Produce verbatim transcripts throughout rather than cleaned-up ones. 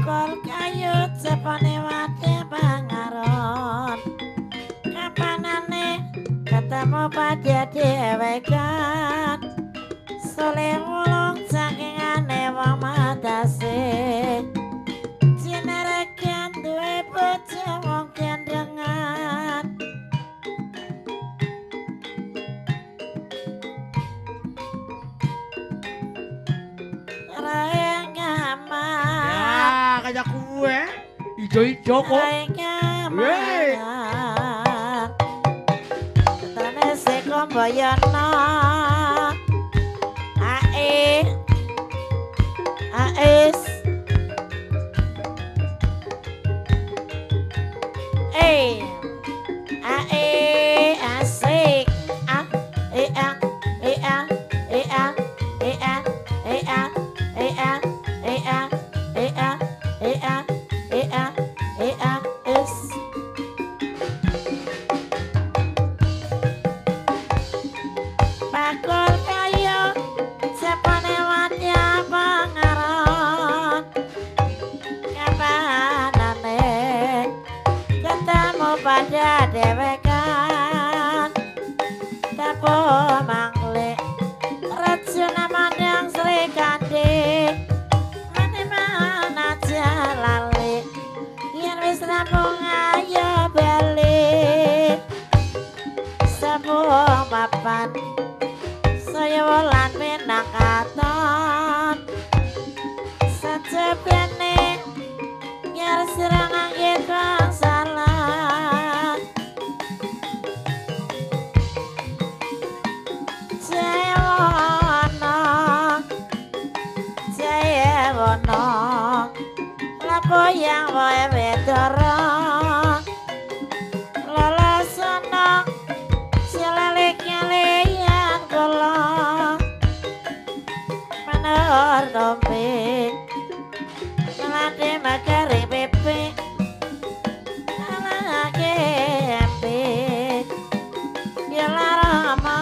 bakul kayu cepane wate pangaron kapanane ketemu pada dewekan soleh mulung sakingane wong matase jinerekan duwe bojo wong kendengan raeng ngaman ya kayak kue ijo-ijo kok raeng ngaman ketane sekomboyono ae aes eh ae asik ah eh ah eh ah eh ah eh ah eh ah eh ah eh ah eh ah eh ah eh ah eh ah es bakul kayu sepane wadya pangaron kapanane ketemu pada dewekan tapo mangle racuna mandang Sri Kandi mana aja lali yen wis rampung ayo bali sambung papan saya wulan pindah katon sejebene nyar serangan kita salah jaya wono jaya wono lapo yang wae wedoro lalasono silaliknya liyan kula manor dombe melati magari pepe alake empe ya larama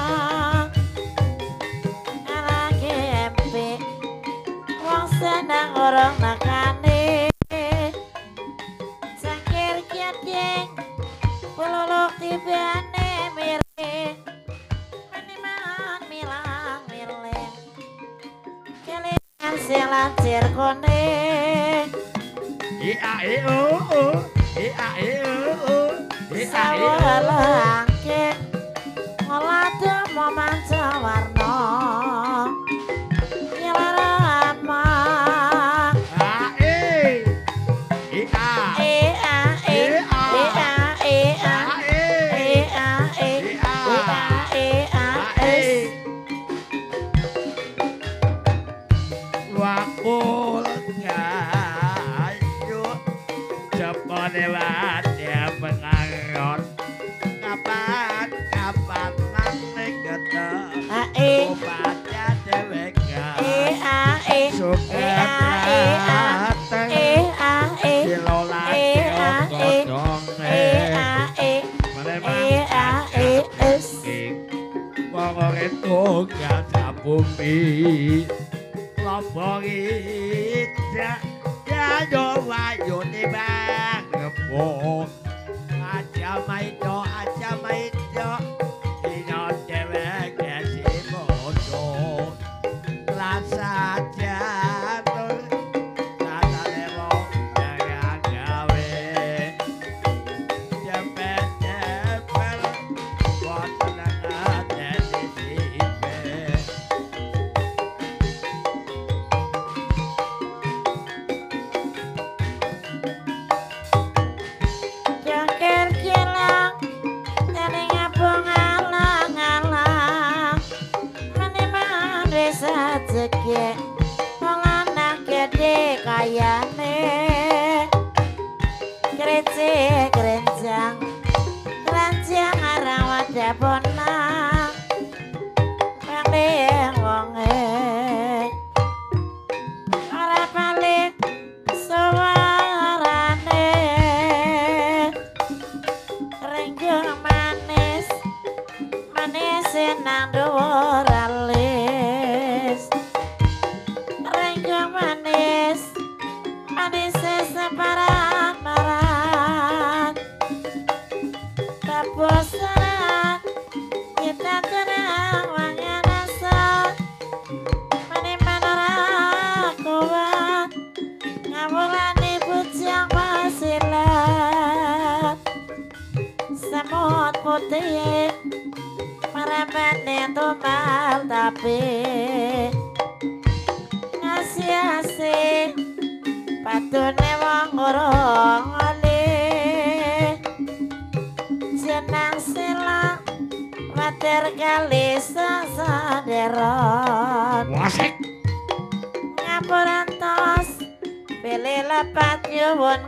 alake empe wong senang orang nakane sakir kiating pelolok tibane mirip maniman milang mileng kelingan silancir kone i a e o o i a e o o i a e o sawalangke ngelado mau manca warna nyelarama a e i a e a e e a e a e a e e a es wakul kayu cepone wadya pengaron kapan kapan nane keta a e obatnya deweka e a e e a e a e a e silola e a e e a e e a e es wong itu gak bumi lombongi ya ya yo wayo ni bang ngepo aja maido aja maido dino dewek si bodo rasa jatuh rasa lemo jangan gawe cepet cepet buat senang jadi sipe jangkir kilang tadi ngabung alang-alang meniman desa jege wong anak gede kayane krece kerenjang keranjang arang wadah bonang pandeng wonge ora balik suarane renjung manis manis nang dhuwur alis renjung manis api ngasih-asih patune wong urung oli jenang sila mater kali sasaderon wasik ngapuran tos pilih lepat nyuwun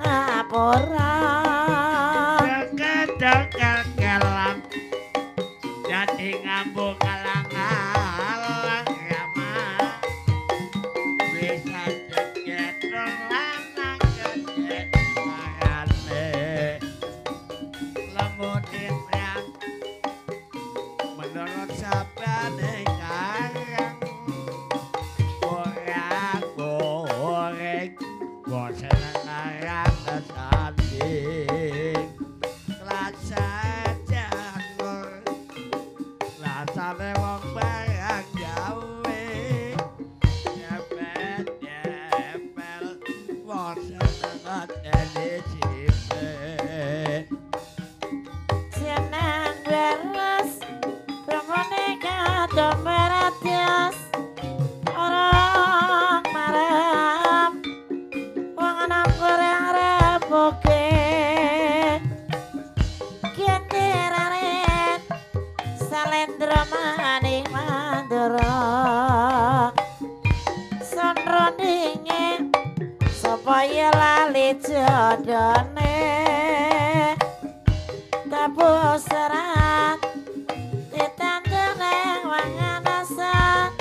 ngapuran dekat-dekat kelam jadi ngambung alang-alang yama bisa jeget lanang jeget marane lemutin yang menurut sabane karang goreng goreng bosan larang kesanding rasa janur rasane wong barang gawe nyepet nyepel bosan ngeteni cipet jenang beres pemone kado meratias orang marem wong anak goreng repoke kendiraren salendra maning mandura sonrondinge supaya lali jodone tabu serat ditandeng wanganasan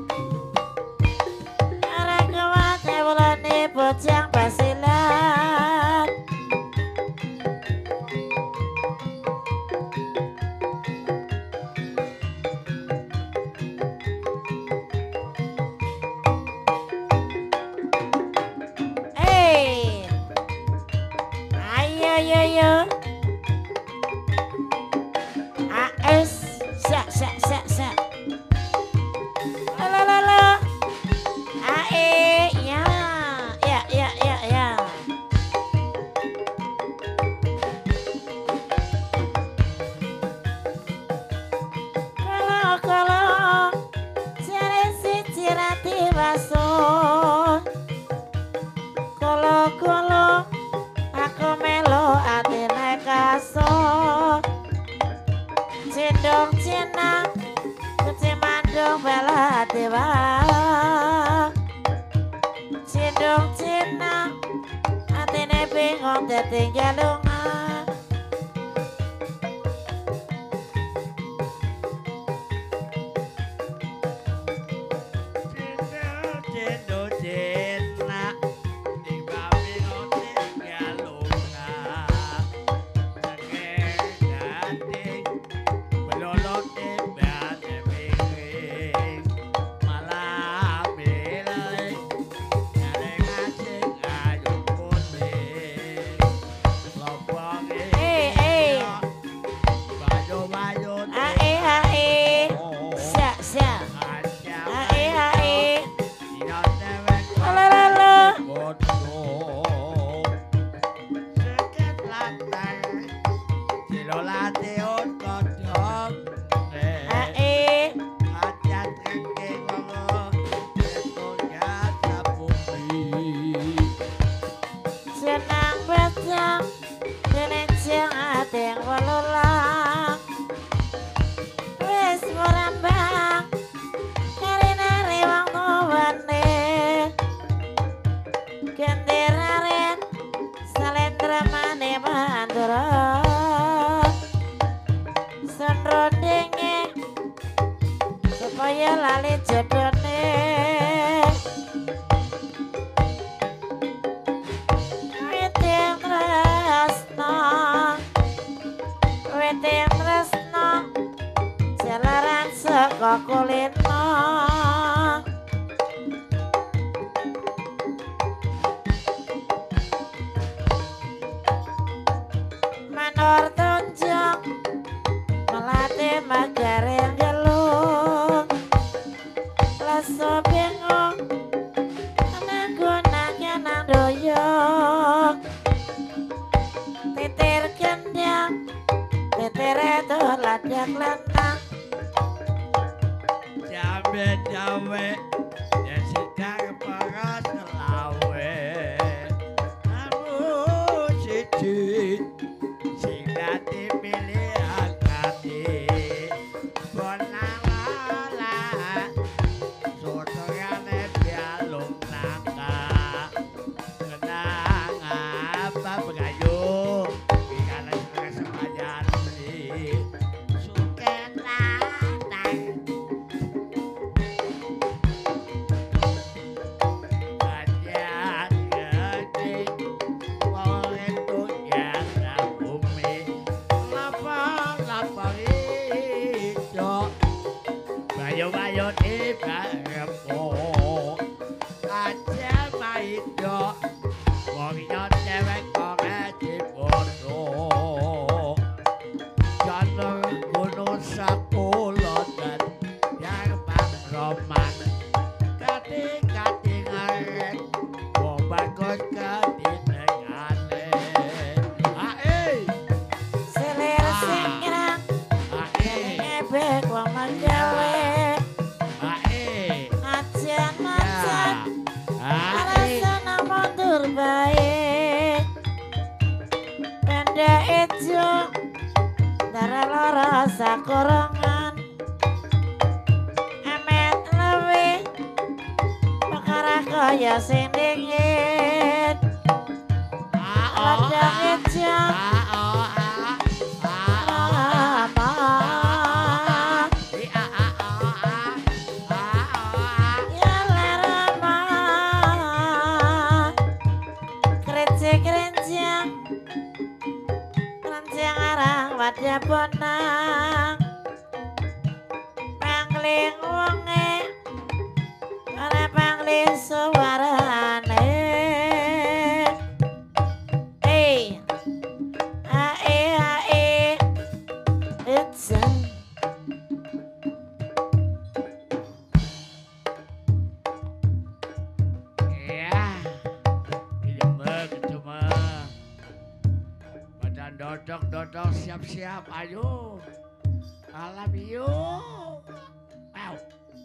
arek kuat ewulane bojang basilan eh ayo ayo ayo aes sak sak sak sak la la la ae ya ya ya ya ya kalau kalau cari si cirati baso kalau kalau aku melo atine kaso cendong cina kuci mandong bela dewa cendong cina atine bingung tertinggal lunga cendol cendol di babi ngotin galunga cengeng gading melolot bane miring malah miring nyareng acing ayu kuning lopong eh eh baju-baju ae ae sak sak ae ae la la la ae senang becang kenenceng ateng walulang wis merambang nari-nari wong tuwane kendiraren salendra mane mandura sonrondinge supaya lali jodone witing tresno witing tresno jalaran saka kulitno manor tunjuk melatih magarin gelung leso bingung nanggunanya nang doyong titir kendang titir itu ladak lantang Jambe jawe dan sedang paras lawe namun siji sing dadi pilihan hati bonala sotogane bialung nangka kenang apa pengayu bikana sepanjang si suken latang banyak gede wong itu yang bumi lapang-lapang ijo bayo-bayo di barempo aja maido wong yo cewek kok dibodo jalur gunung sapulotan yang bang roman kating-katingan wong bagus katinengane ae Selir sing irang ae ebek wong manjawe ae ajan macan ae rasana mundur bae pendek ijo darah lara sakorongan emet lewi perkara kaya sing dingin ladang ijo lama ya lerama krecek kerencang kerencang arang wadah bonang pangling wonge ora pangling suarane eh ae ae it's a Ya, ini mah cuma badan dodok-dodok siap-siap, ayo, alam yuk, ayo,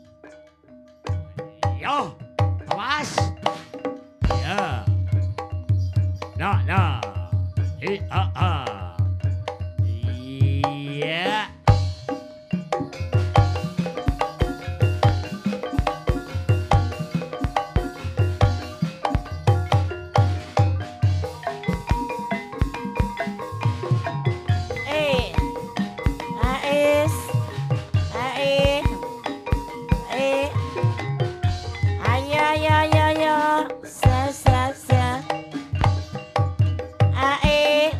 yo, awas, ya, no no, i a a, iya. eh ais ae eh ayo ayo ayo ayo sa sa sa ae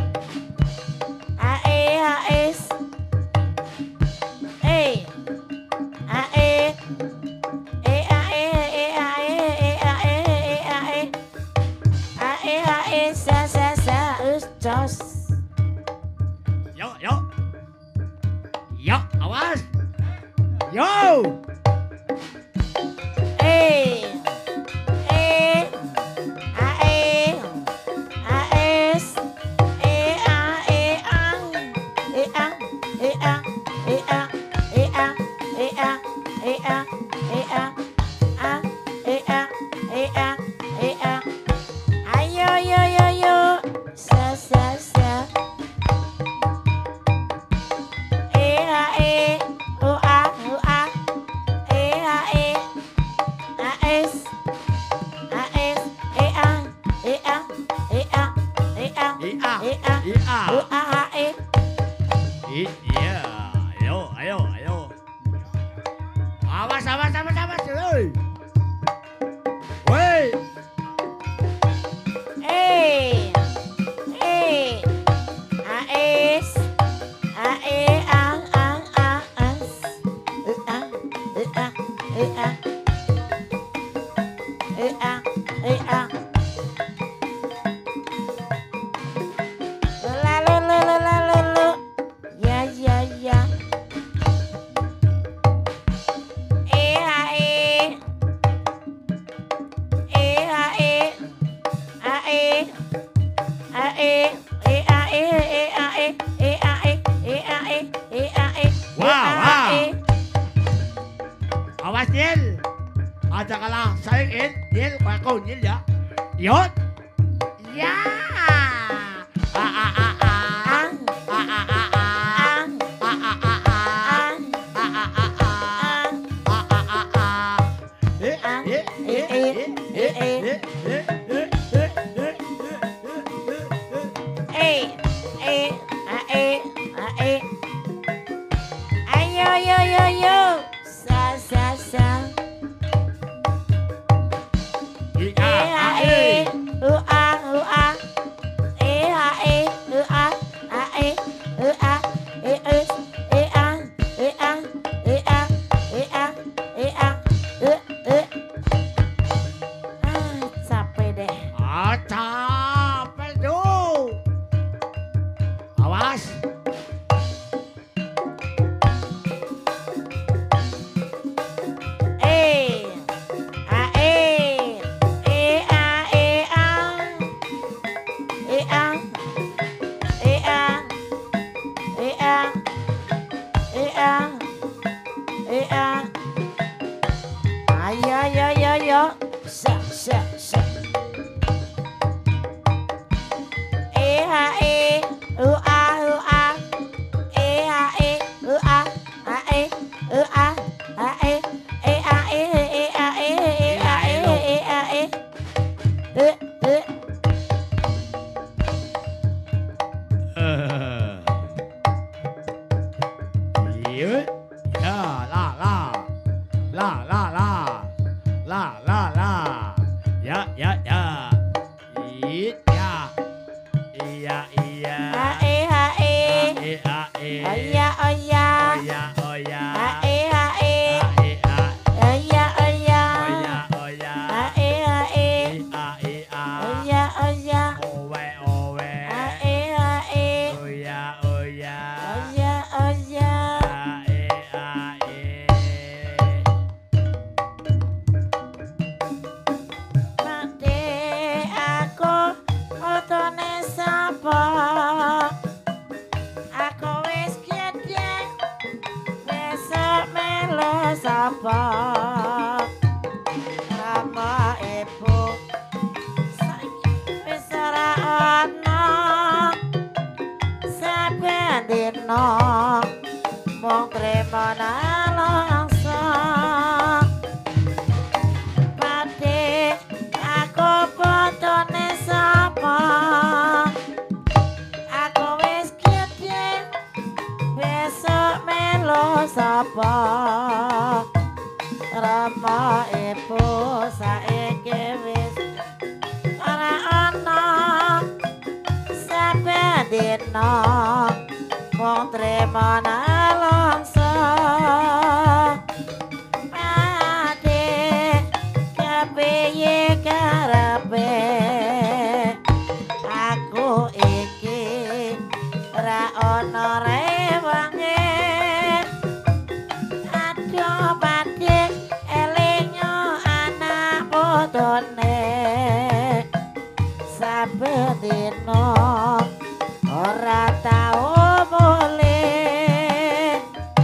ae ais eh ae eh ae eh ae eh ae eh ae ae ae sa sa sa ustos Yo, yo. Yo, awas. Yo. eh eh ae ais eh ae ang eh ang eh ang eh ang eh ang eh ang eh ang eh ang ang eh ang eh ang eh ang ayo yo yo yo sa sa sa eh ae u a u a eh ae ais ais eh ang eh ang eh ang eh ang I a. eh ang I a. u a eh I iya. Ayo, ayo, ayo. Awas, awas, awas, awas. Woi. Woi. eh eh ais ae ang ang ang as eh ang eh ang eh ang eh ang eh ang lalu lalu lalu lalu ya ya ya eh ae eh ae ae ae eh ae eh ae eh ae eh ae eh ae Wow, wow. Awas, Mas Nyil. Aja kalah saingin Nyil aku Nyil ya. Yot. Ya. A a a a. A a a a. A a a a. A a a a. A a a a. Eh eh eh eh eh eh. Eh, eh, eh, eh. Ayo, yo, yo, yo. Sa, sa, sa. I a a e. U a, u a. E a e, u a, a e, u a, e e, e a, e a, e a, e a, e a, e e. Ah, capek deh. Ah, capek tuh. Awas. E, a e, e a, e a, e a, e a, e a, e a, e a. Ayo, yo, yo, yo. Sa, sa, sa. E a e, u a, u a. E a e, u a, a e, u a, a e. E a e, e a e, e a e, e a e. E, e. Yut. Ya, la la. La la la. La la la. Ya ya ya. It ya. Iya iya. A e, a e. E a e. Oya, oya. Oya oya. A e, a e. A e a. Oya, oya. Oya oya. A e, a e. E a e a. Oya, oya. Owe owe. A e, a e. Oya oya. Oya, oya. A e a e. Mati aku otone sapa. Aku wis gede. Besok melu sapa. Rama ibu saiki wis ora ana. Saben dina mung trimo nalangsa. Pati aku potone sapa. Aku wis gede. Besok melu sapa. Rama ibu saiki wis ora ana. Saben dina mung trimo nalangsa. Pati kepiye karepe. Aku iki ora ana rewange. Aduh pati elingo anak putune. Saben dina ora tau boleh.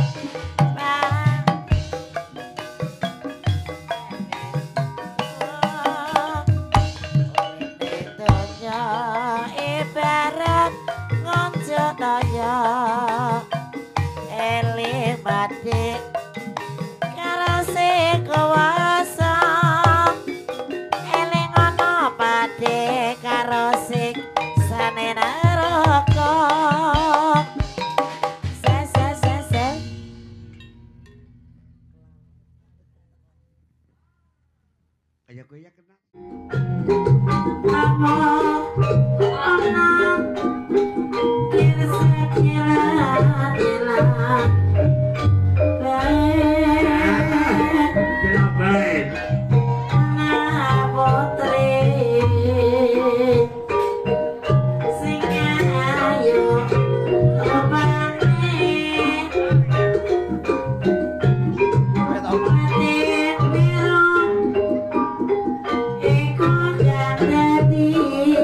Donya ibarat ngonco daya. Eling batik karo sing kuwasa. Eling ana batik karo sing sane neraka. Se se se se. Kayak gue ya kena. Apa ana kira sekira kira. Jangan baik. Nah putri sing ayu rupane. Batin biru iku kang dadi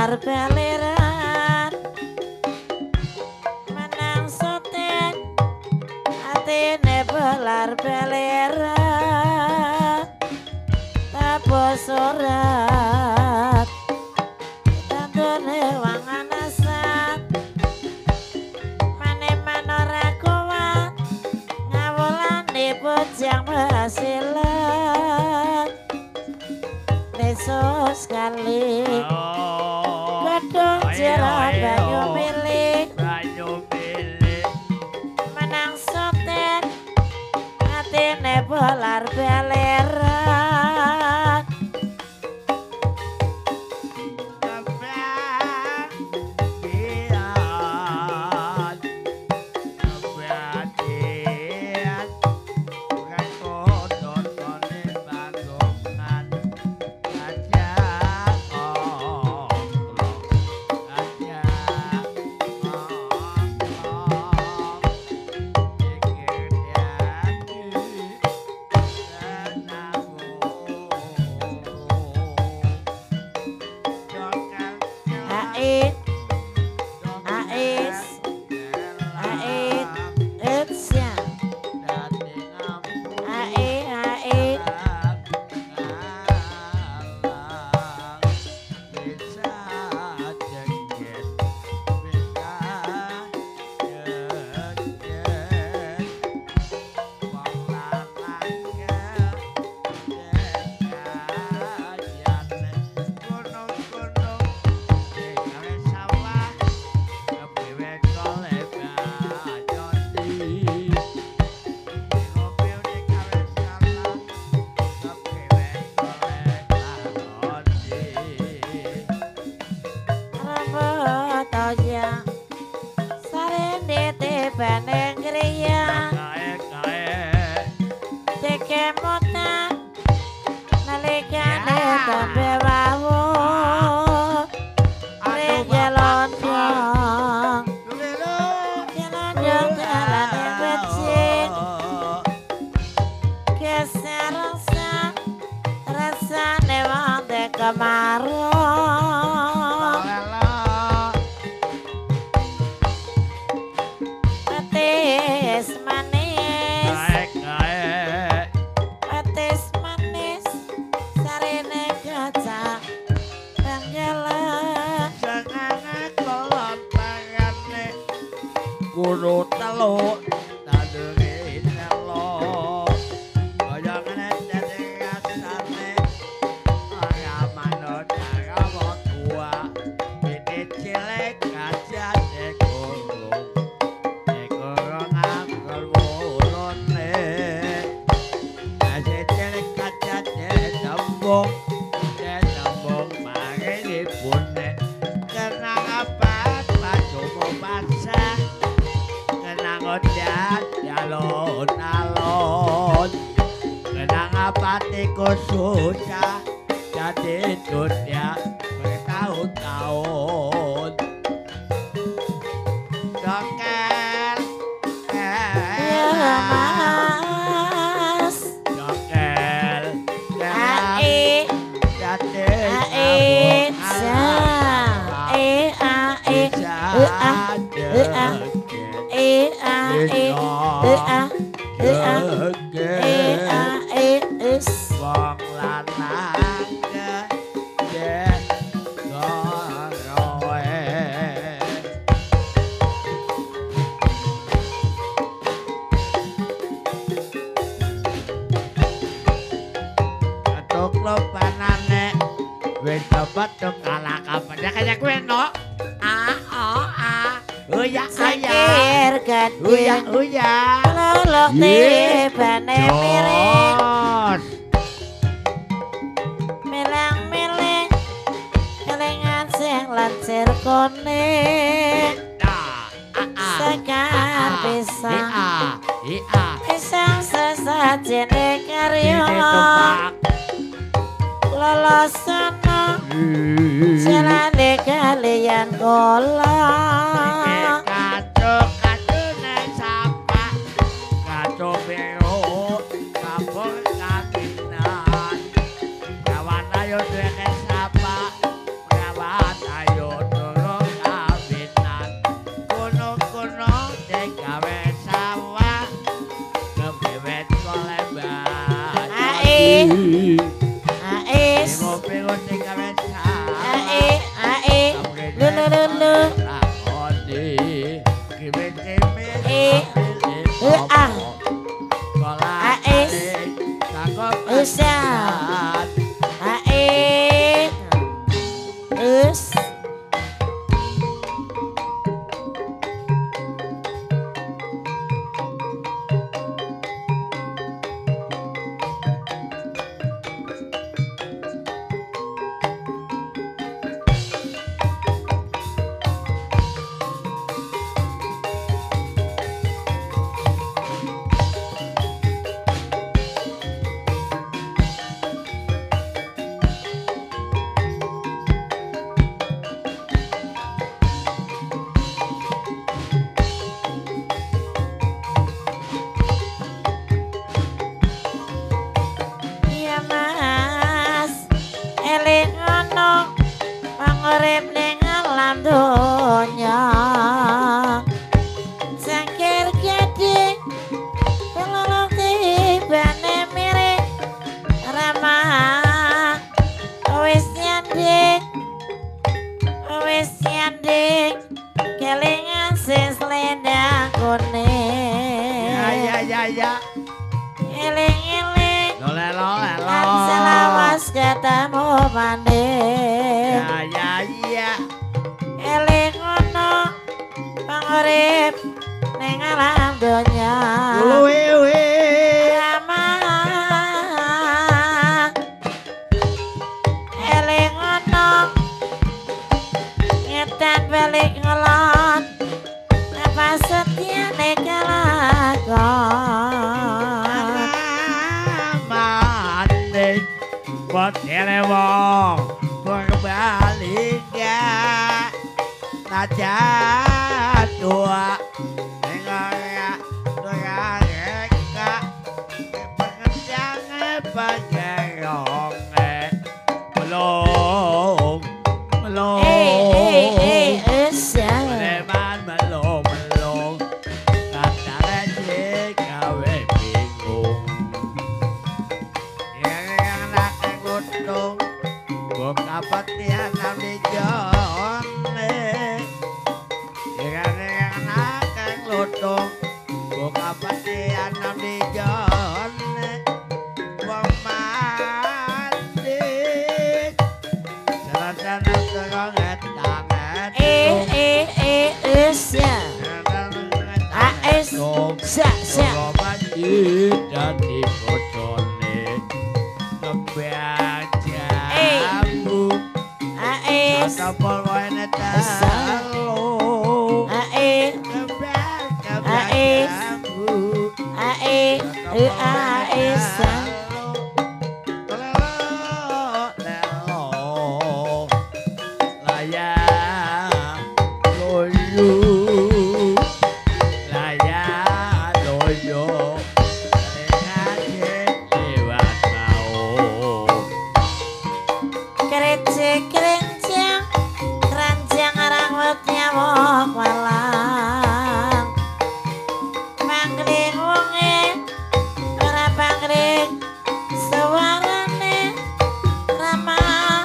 bolar baliran menang soten atine bolar baliran tapo surat tandone wangan asat mane manora kuat ngawulane bojang hasilan leso sekali gedung jero banyu milik menang soten atine bolar baleran Ait, ait, ait, etsya, ait, ait, rambut aja, sarene tebane griya, teke mutan, nalikane tambe wawu, rejalon dong, jalon dong dalane becik, geser rasa, rasane wonten kemarung. Petis manis, petis manis, sarine kaca panggelan. Guru teluk tanduri nelo kaya ngene dadi rasane ora manut karo tua iki cilik gajah guru guru nganggur wulune aja cilik gajah tembung tembung mari pune kenang apa pajomo basah Odat alon-alon kenang apatiku susah jadi dunia bertahun-tahun Joker Ya mas, Joker ae, jadi ae, sa, e a e, e a, e a. E a e e a e a e a e is wong lanang ge goroe atuk lopanane wis dapat kalah kapan kaya kowe no a o a uya sakir gede uya uya lolok tibane miring milang-miling kelingan sing lancir kuning sekar pisang pisang sesajene karya lolosana jalane kalian kula kacuk kacune sapa kacuk biru kabur katinan kawan ayo duwe sapa kawan ayo Ae Ais Bingung-bingung sing gawe Ae Ae Lu lu lu lu lakoni kimit-kimit Eh. Eh, ah. Ais. Usa Ae Us Ya mas eling ono pangurip ning alam donya sangkir gede pelolong tibane mirip ramah wis nyanding wis nyanding kelingan sis lendang kuning Ya ya ya ya. eling-eling Lolo lolo. kan selawas ketemu manding Ya ya ya. eling ono pangurip ning alam donya Wewe. ramah eling ono ngetan balik ngelon apa setiane kelakon Manik buat wong berbalik ya najat tua dengar doa mereka pekerjaan panjang belum belum eh eh eh usah Preman melong melong kata receh gawe bingung yang yang nak ngudung buka petian di jon yang yang nak ngudung buka petian di jon pemandik sana-sana terong etang eh eh eh usah Ais sa sa dan dikocone kebaca Eh. bu Ais atau pokoknya tahu Ae kebaca Ais. bu Ae e Aisa Kerece kerencang keranjang rambutnya wong walang Pangling wonge ora pangling suarane ramah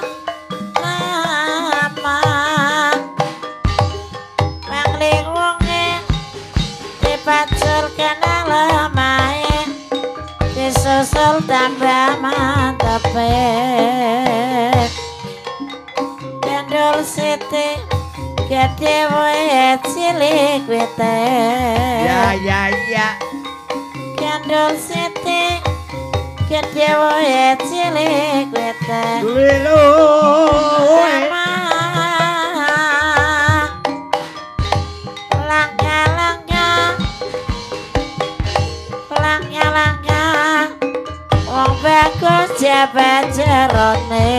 ramah Pangling wonge dipacul kena lemahe disusul tambah mantepe Cendol siti gede wae cilik wete ya ya ya Cendol siti gede wae cilik wete dulu Ramah langkah-langkah langkah-langkah wong bagus jabat jerone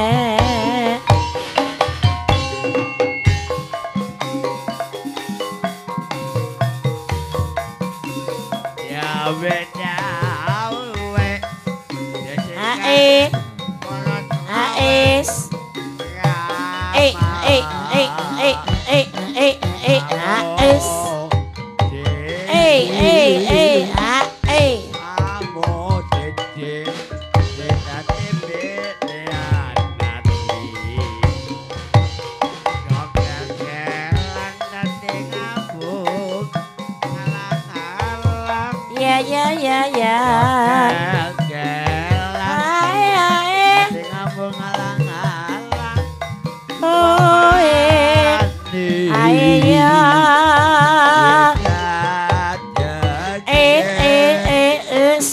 ya beda we Ae Ais eh eh eh eh eh eh eh Ais eh eh eh Ae ya ya ya ya. Ae ae. Oh eh. Ae ya. Eh eh eh us.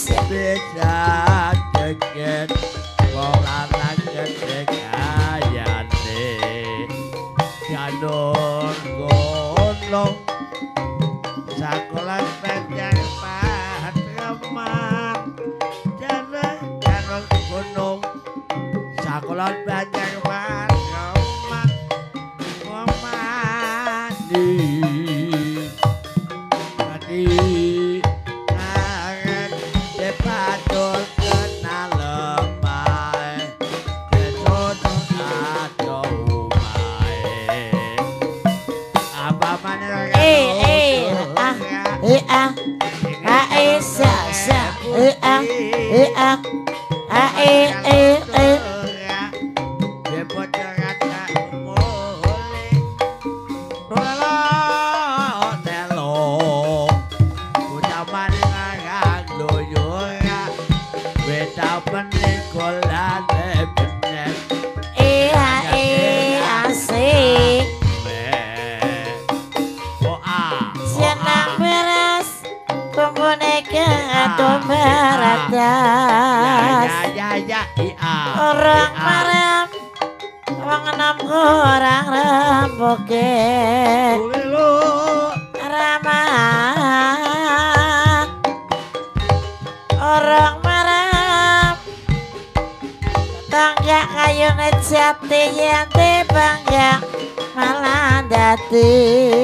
Sakolan panjang patraman jalan karo gunung sakolan panjang patraman mandi mandi kangen depatul kenal lemai besok ada umai apa mana Eh eh ah eh ah ah eh sa sa eh ah eh ah ah eh eh eh. Eh ah eh asik. Sianak beras pemboneka atau beratas. Orang marem wong enam orang remboke ramah. Orang marem tangga kayu ngejati yanti bangga malah dati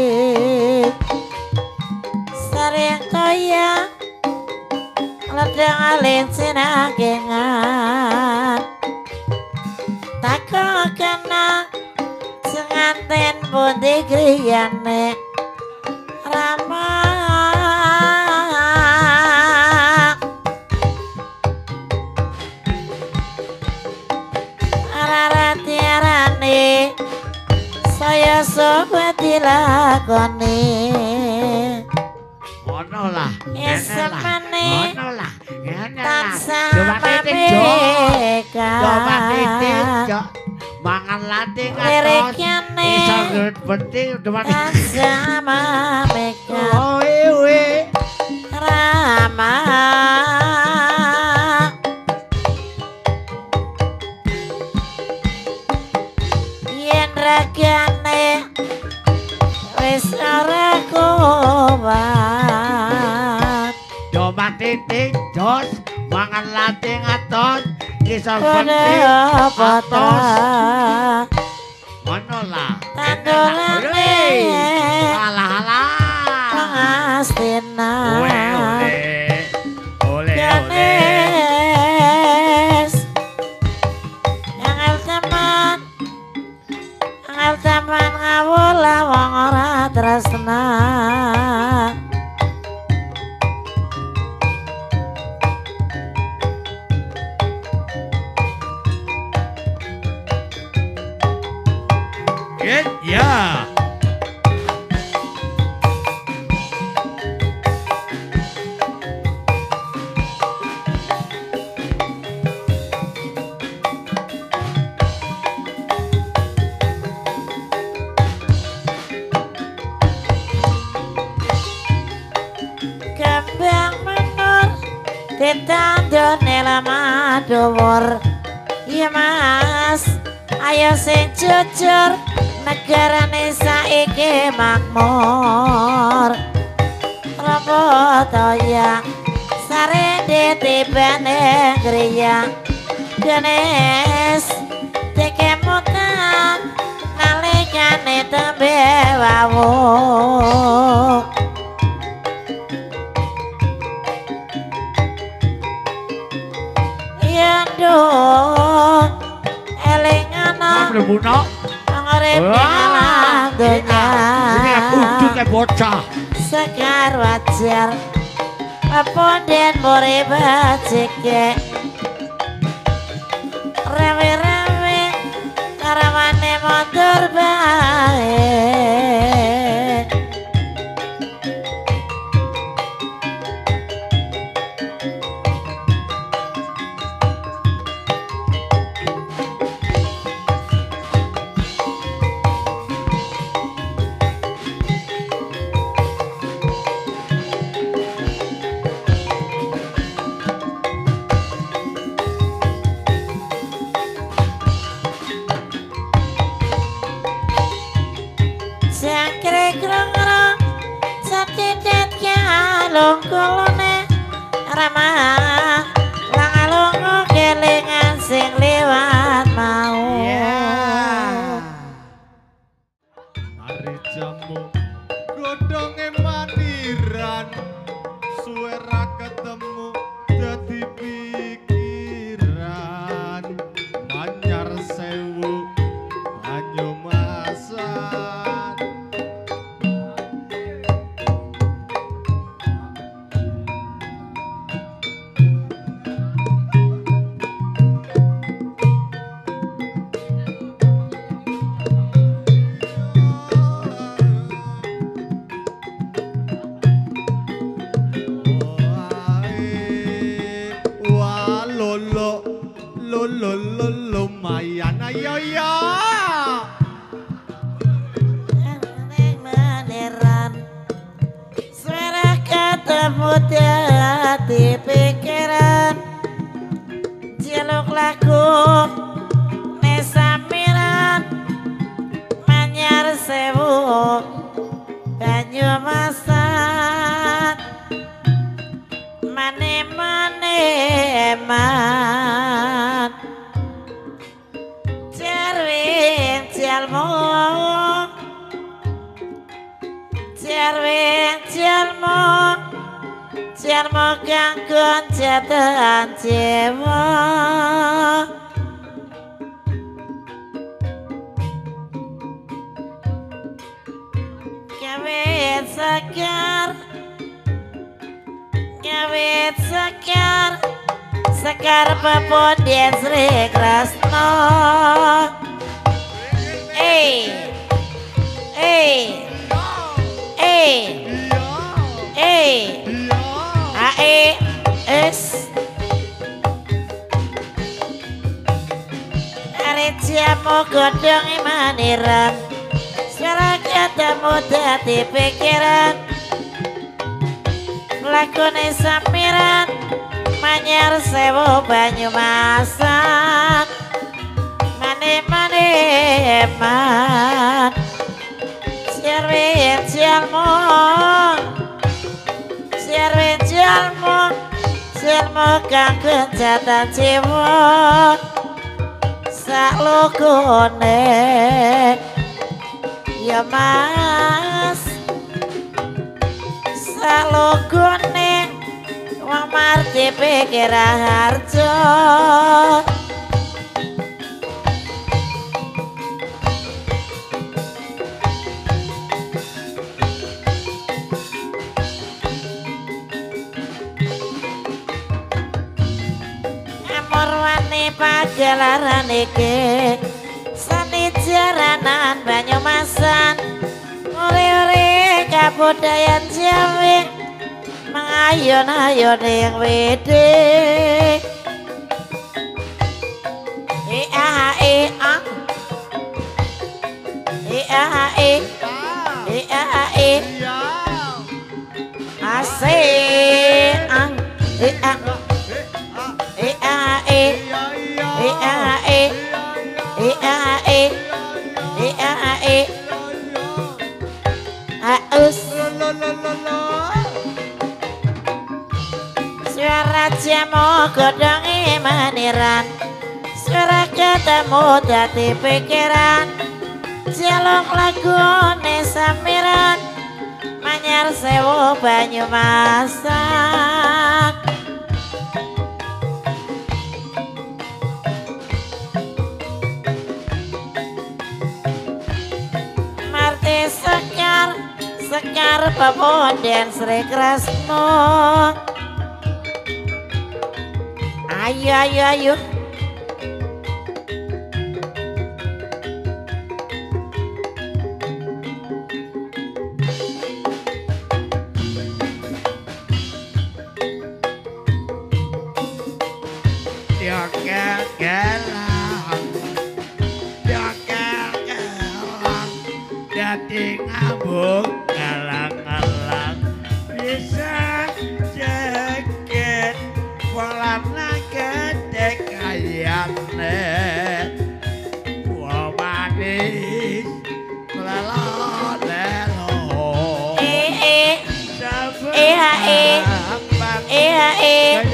sering toya ledeng alin sinagengan tako kena senganten bundi griyane ramah araratiarane saya sobat dilakoni ono lah esemane ono lah tansah coba titik mabeka coba titik cok mangan latih lirikane iso penting coba tansah mabeka oh iwe Rama yen ragane wis ora kuat coba titik jos mangan latih ngaton iso pada penting apa ta ono lah tandurane alah alah pengastina oleh oleh Ganes angel teman angel teman ngawula wong ora tresna ya kembang menur ditandone lama dhuwur iya mas ayo sing jujur negarane saiki makmur Rabotoya sare ditibane griya Ganes dikemutan nalikane tembe wawu yandung elingana Mlebuno ngurip alam dunya ini ujungnya bocah sekar wajar aponden bore bacike rewe-rewe karawane motor bae alung kulone ramah langalung kelingan sing liwat mau hari jamu godhonge maniran suwe ra ketemu dadi pikiran manyar sewu banyu masan lumayan ayo ya meneran suara ketemu di pikiran ciluk lagu nesamiran manyar sewu banyu masan mane mane man cerwing jalmo cerwing jalmo jalmo ganggun jatan jiwa kawit segar kawit segar sekar peponden Sri Kresna eh eh eh eh ae es are jamu godhong maniran suara ketemu dadi pikiran lakone samiran manyar sewu banyu masan mane mane man sirwe jalmo sirwe jalmo jalmo kang kejatan jiwa saklukune ya mas salukune wong marti pikir harjo amurwani pagelaran iki seni jaranan Banyumasan uri-uri kabudayan Jawi mengayun-ayun yang wede I-A-I-A I-A-I I-A-I Asing I-A I-A-I I-A-I I-A-I I-A-I Aus suara jamu godhonge maniran suara ketemu dadi pikiran jaluk lagune samiran manyar sewu banyu masan marti sekar sekar peponden Sri Kresna ayo ayo ayo ya kegelang ya kegelang jadi ngabuk ngalang-ngalang bisa jaket walana gede kayane wa manis lelo lelo eh eh eh eh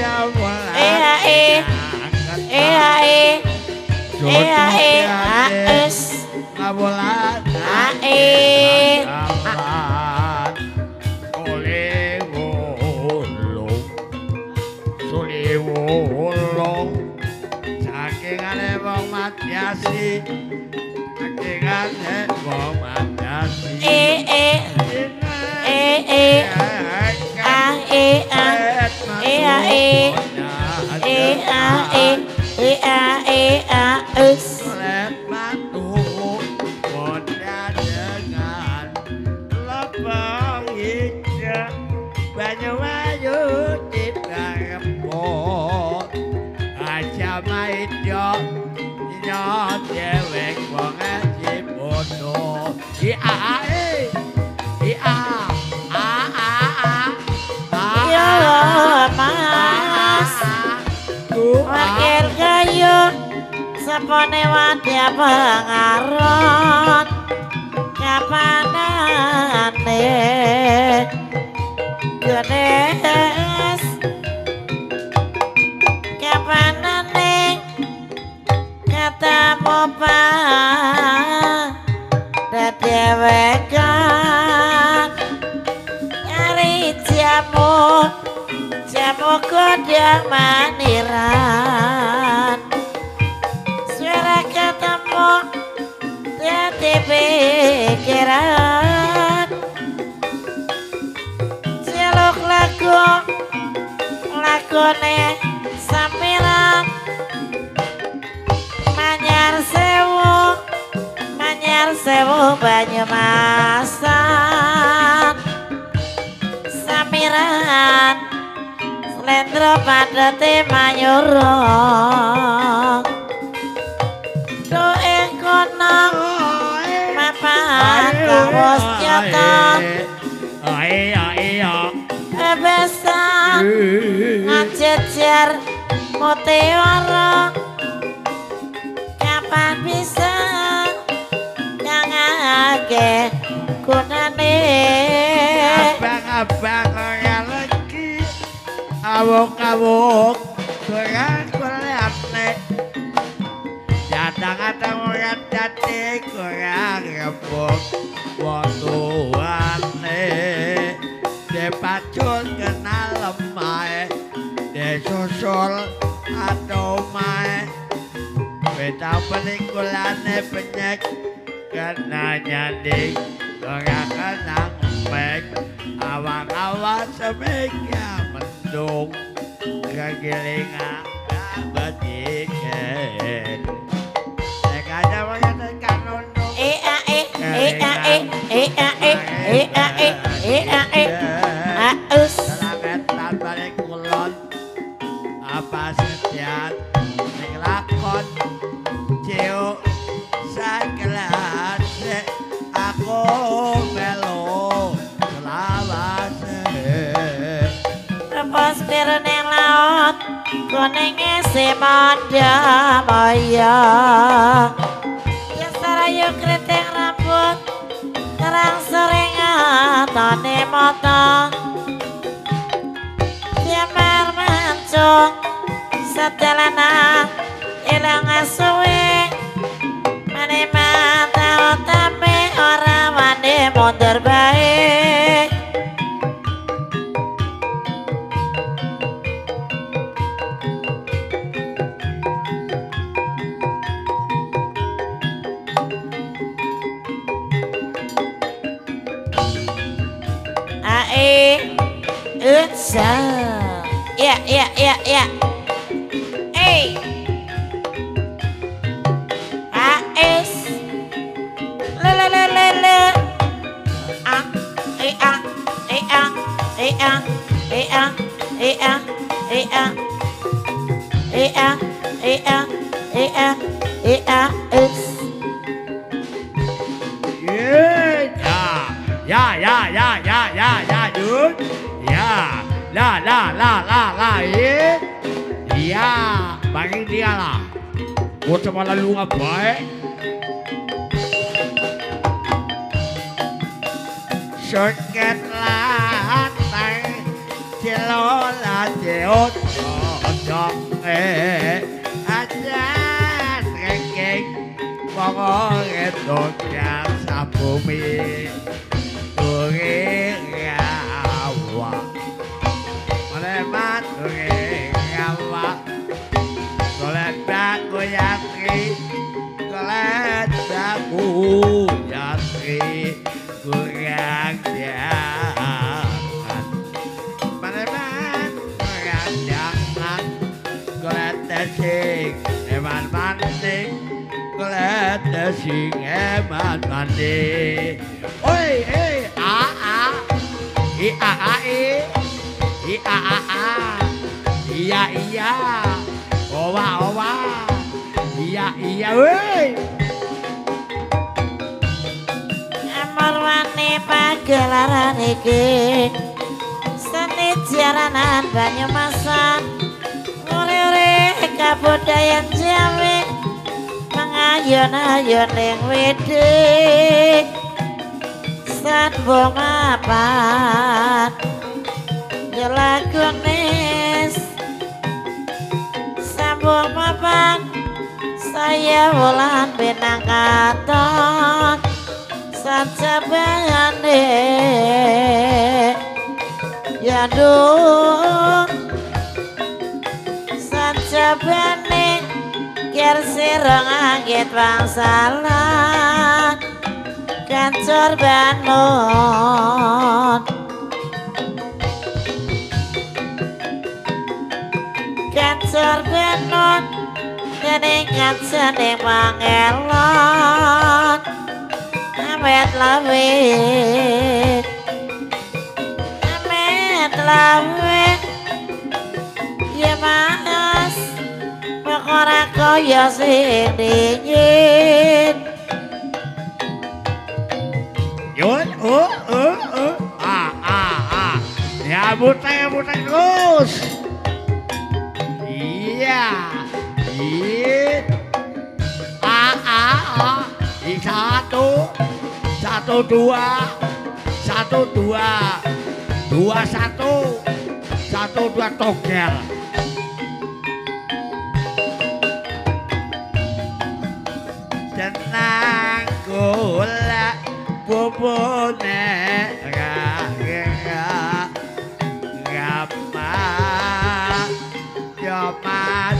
Iya eh Iya eh Iya eh Aes Ngabulan Ae Ngabulan Oleh wulung Suli wulung Saking ale wong matyasi Saking ale wong matyasi Eh eh Eh eh Ah eh ah Eh ah eh Eh ah eh Eh ah eh ah Aes Let batu Muda dengan Lopong hijau Banyu-banyu Tidak repot Aja maido Nyot dewek Wong aji bodoh Ia eh Ia A a a Ya mas Wakil kayu Sepone wadya pengaron Kapanane Genes Kapanane Katamu pak Dadewekan Nyari jamu Jamu kodang maniran Suara ketemu Tiati pikiran Celuk lagu Lagune sampiran Manyar sewu Manyar sewu Banyumasan Samiran Slendro padete mayurong Doe konong Mapan kawos jatah Ae ae ae Bebesan Ngajejer Mutiara Kapan bisa Nyangake Gunane Abang-abang orang lagi Awok-awok Kurang kulihatne Datang-datang orang jati Kurang rebuk Waktuane Dipacul kena lemai Disusul atau mai Beda pelingkulane penyek Kena nyandik Orang kenang mek Awang-awang semega mendung Kegilingan betiken Sekada menyaksikan nundung E A E E A E E A E E A E E A E Aus Selametan balik kulon Apa setian Sing lakon Ciu Sakelase Aku melo Selawase Rebos biru ning laut Kuningnya si moda moya Yasarayu keriting rambut Terang sering atone motong Tiamar mancung Setelana ilang asuwe Mane mata utame Ora wani mundur baik Ae Utsa Ya ya ya ya Eh Aes Le le le le le Ah Eh ah Eh ah Eh ah Eh ah Eh ah Eh ah Eh ah Eh ah Eh ah Eh ah Us Ya ya ya ya ya ya Jun Ya La la la la la eh Ya Bagi dia lah Gua cuma lalu ngapain Seket lantai Cilola ciot pocongke ajan rengking monggo ngendong yang sabumi turing awak melemat turing awak golet baku yatri golet baku yatri kurang jangan melemat kurang jangan golet desing eman maning golet desing eman maning oi eh a a i a a i i a a a iya iya owa owa iya iya woi amarwane pagelaran iki seni jaranan Banyumasan ore-ore kabudayan Jawa mengayon-ayon ning wedhe sambung mapan ya lagunes sambung mapan saya wulan benang katon sajabane ya dong sajabane kier sira ngangget wangsalan kancur banon kancur banon keningat seneng pangelon amet lawit amet lawit ya mas pokoknya kaya sing dingin yun oh oh oh ah ah ah ya butang butang terus iya iya ah ah ah di satu satu dua satu dua dua satu satu dua togel tenang gula bubune ra ngapa yoman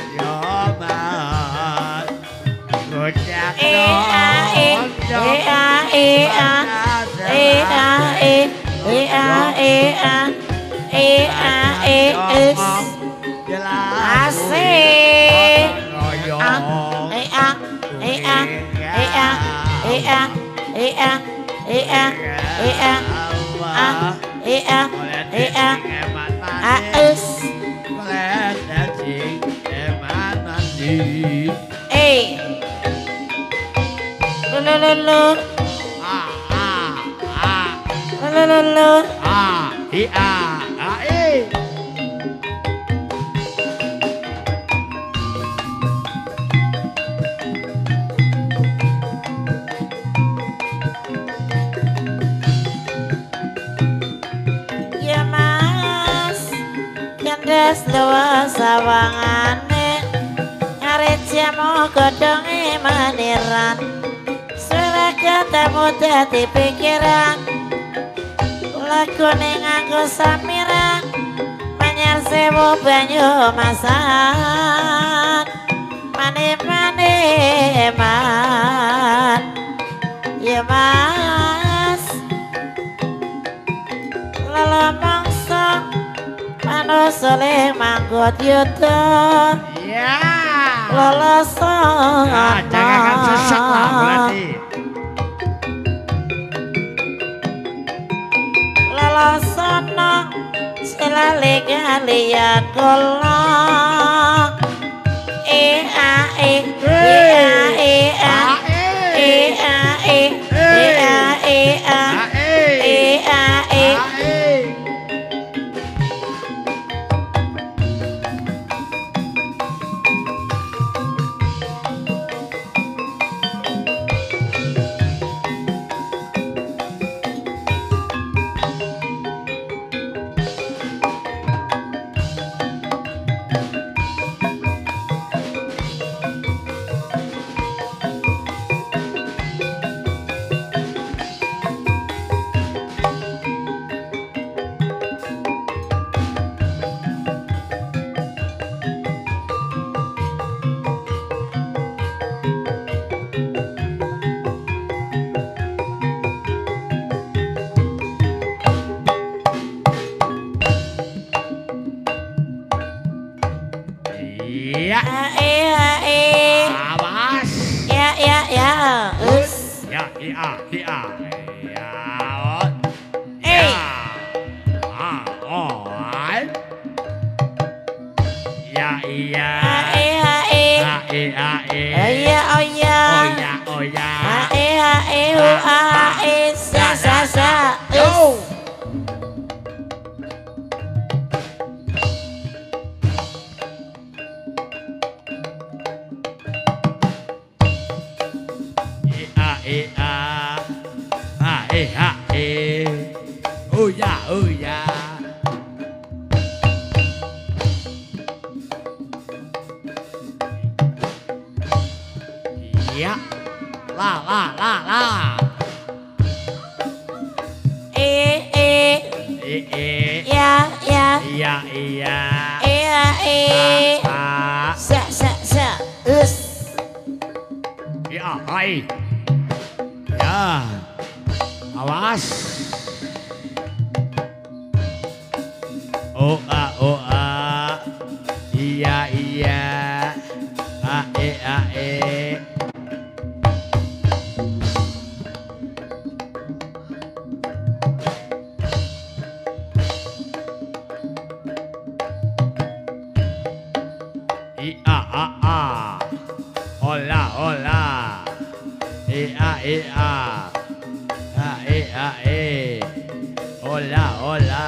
yoman gojak Ea ea ea ea ea ea ea ea asik ea ea ea ea ea ea ea ea ea aes eh lo lo lo ah ah ah lo lo lo ah i ah ah eh ya mas kandas dawa sawangane arep jamu godhonge maniran suara katamu dadi pikiran lagune nganggo samiran manyar sewu Banyumasan mane-mane man ya mas lala mangsa manus oleh manggut yuda ya loloso ah jangan sesak lah berarti lolosono silale kalian kula e a e e a e a e a e e a e a e a e Iya. Ae ae. Awas. Ya ya ya. Us. Ya iya iya. Ya. Eh. Ah oh. Ya iya. Ae ae. Ae ae. Iya oh ya. Oh ya oh ya. Ae ae hu ae sa sa sa. Yo. Ea ea. Ah eh ah eh. Oh ya oh ya. Iya. La la la la. Eh eh. Eh eh. Ya ya. Iya iya. Iya eh. Ah. Sa sa sa. Us. Ya hai. Ya. Awas. Oh ah oh ah. Iya iya. Ah eh ah eh. I a a a. Hola hola. E a e a. A e a e. Hola hola.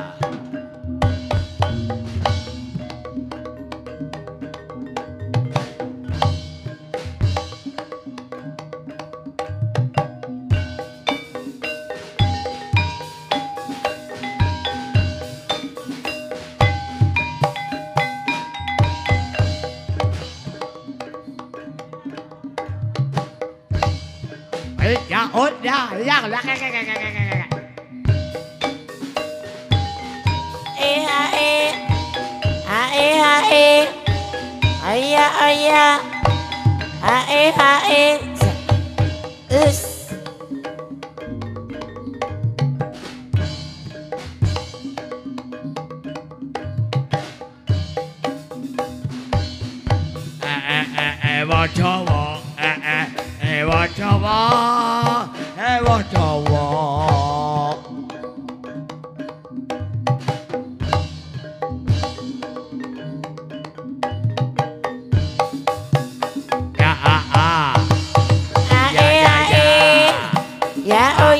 Eh, ya, oh, ya, ya, ya, ya, ya, ya, ya, ya, ya. Eh ae. Ae ae. Aya aya. Ae ae. Us. Eh, eh, eh, eh, Wajawa. Eh, eh, eh, Wajawa. Eh, Wajawa. Ya, ah, ah. Ae ae. Ya oh